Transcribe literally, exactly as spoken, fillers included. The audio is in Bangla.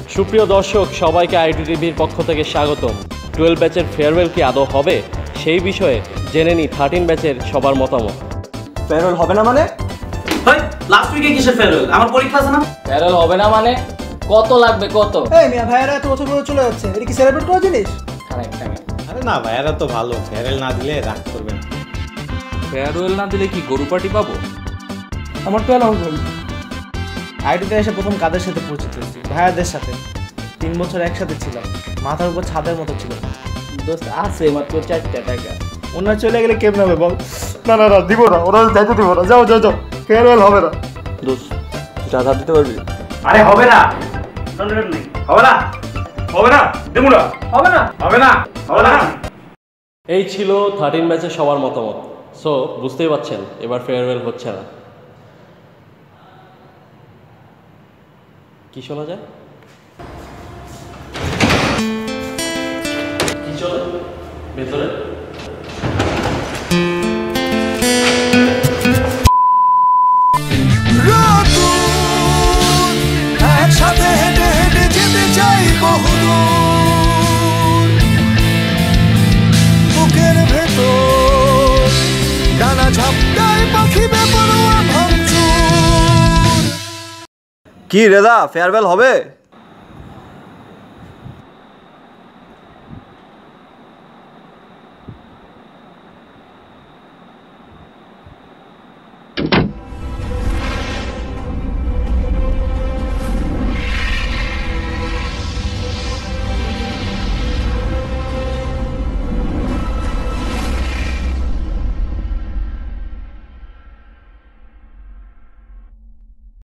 সুপ্রিয় দর্শক, সবাইকে আইটি টিভির পক্ষ থেকে স্বাগতম। টুয়েলভ ব্যাচের ফেয়ারওয়েল কি আদৌ হবে, সেই বিষয়ে জেনে নিই থার্টিন ব্যাচের সবার মতামত। ফেয়ারওয়েল হবে না মানে? ভাই লাস্ট উইকে কিসের ফেয়ারওয়েল? আমার পরীক্ষা আছে না। ফেয়ারওয়েল হবে না মানে কত লাগবে কত? এই মিয়া ভাইয়ারা এত বছর পরে চলে যাচ্ছে, এটা কি সেলিব্রেট করার জিনিস? আরে না ভাইয়ারা তো ভালো, ফেয়ারওয়েল না দিলে রাগ করবে না। ফেয়ারওয়েল না দিলে কি গরু পার্টি পাবো? আমার তো এলাও হবে। আইটিতে এসে প্রথম কাদের সাথে পরিচিত হয়েছি? ভাইয়াদের সাথে। তিন বছর একসাথে ছিলাম, মাথার উপর ছাদের মতো ছিল। দোস্ত আছে মাত্র চারটা টাকা। ওনার চলে গেলে কেমন হবে বল? না না না দিব না, ওরা যাইতে দিব না। যাও যাও যাও, ফেয়ারওয়েল হবে না। দোস্ত টাকা দিতে পারবি? আরে হবে না, নেই হবে না, হবে না, দেবো না, হবে না, হবে না, হবে না। এই ছিল থার্টিন ব্যাচের সবার মতামত। সো বুঝতেই পারছেন এবার ফেয়ারওয়েল হচ্ছে না। কি শোনা যায়? কি চলে ভেতরে? একসাথে হেঁটে হেঁটে যেতে চাই বহুদূর, বুকের ভেতর ডানা ঝাপটায় পাখি বেপরোয়া ভাঙচুর। কি রেদা, ফেয়ারওয়েল হবে?